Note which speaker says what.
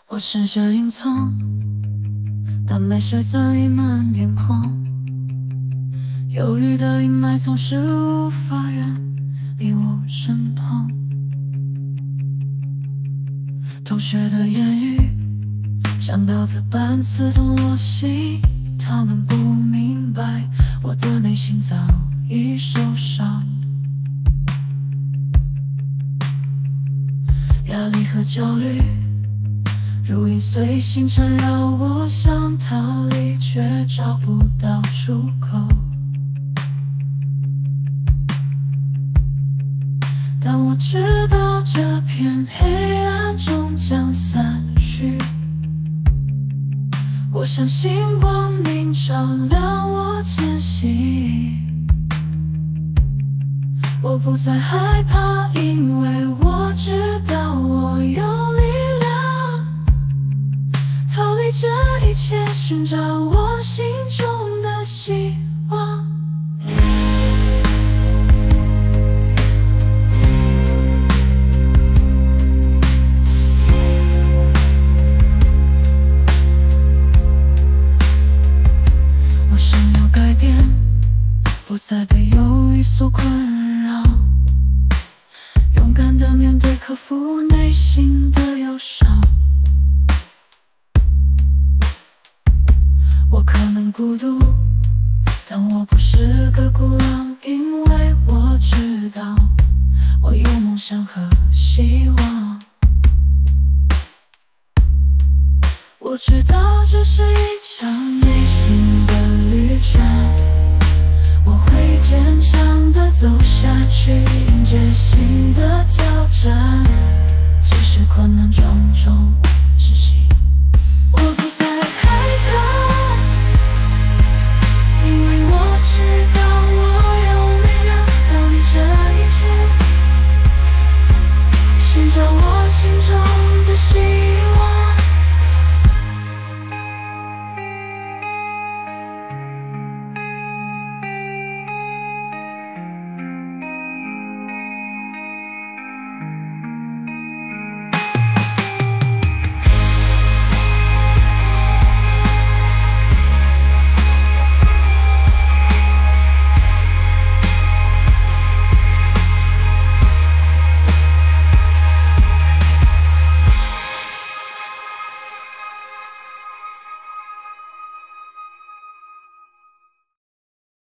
Speaker 1: 我试着隐藏，但泪水早溢满眼眶。忧郁的阴霾总是无法远离我身旁。同学的言语像刀子般刺痛我心，他们不明白我的内心早已受伤。压力和焦虑如影随形缠绕我，想逃离却找不到出口。但我知道这片黑暗终将散去，我相信光明照亮我前行。我不再害怕，因为我知道我有力量逃离这一切，寻找我心中的希望。我想要改变，不再被忧郁所困扰，勇敢地面对，克服内心的忧伤。我可能孤独，但我不是个孤狼，因为我知道我有梦想和希望。我知道这是一场内心的旅程，我会坚强地走下去，迎接新的挑战，即使困难重重窒息，我不再害怕，因为我知道我有力量逃离这一切，寻找我心中